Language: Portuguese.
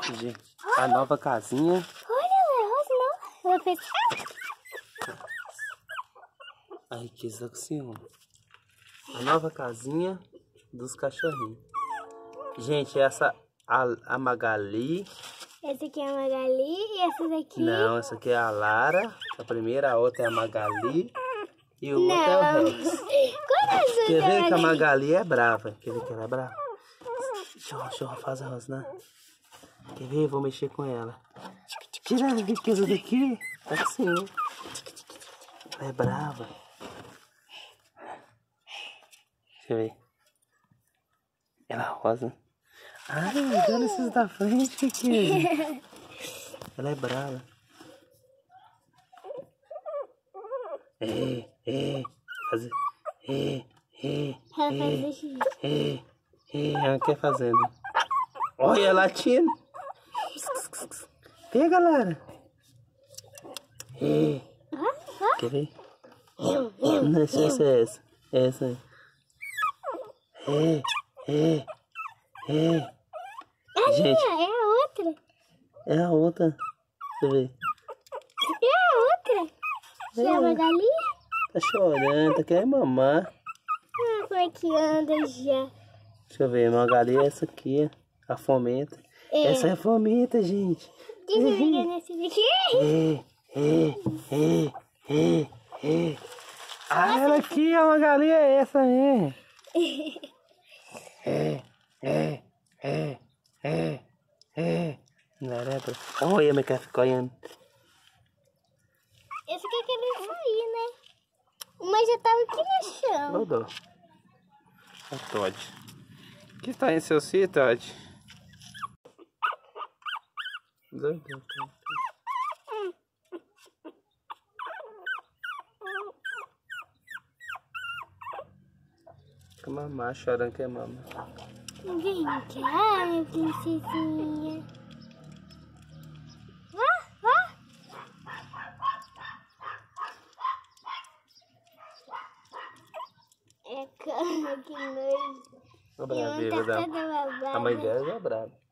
Gente, a nova casinha. Olha, ela fez... A riqueza com o senhor. A nova casinha dos cachorrinhos. Gente, essa a Magali. Essa aqui é a Magali e essa daqui... Não, essa aqui é a Lara. A primeira, a outra é a Magali. E o outro é o Rex. Quer ver que a Magali é brava? Quer ver que ela é brava? Deixa eu fazer a rosna. Quer ver? Vou mexer com ela. Tira a riqueza daqui. Assim. Ela é brava. Deixa eu ver. Ela rosa. Ai, olha esses da frente aqui. Ela é brava. Fazer. Ela quer fazer, né? Olha ela latindo. Pega, Lara. Quer ver? Não sei se é essa. É essa aí. Gente, É a outra. é a outra. Deixa eu ver. É a outra. Que é a Magali. Tá chorando, tá querendo mamar. Ah, como é que anda já? Deixa eu ver, a Magali é essa aqui, a Fomenta. É. Essa é a Fomenta, gente. Deixa eu ver nesse daqui. Ah, ela aqui, a Magali é essa aí. Não era pra... Olha, minha cara ficou olhando. Esse aqui é querendo sair, né? Uma já tava aqui no chão. Rodou. A Todd. O que está em seu cio, Todd? Fica mamar, chorando que é mama. Vem cá, minha princesinha. Vá. É cama, que nojo. A brava, Tá toda babada. a mãe dela é brava.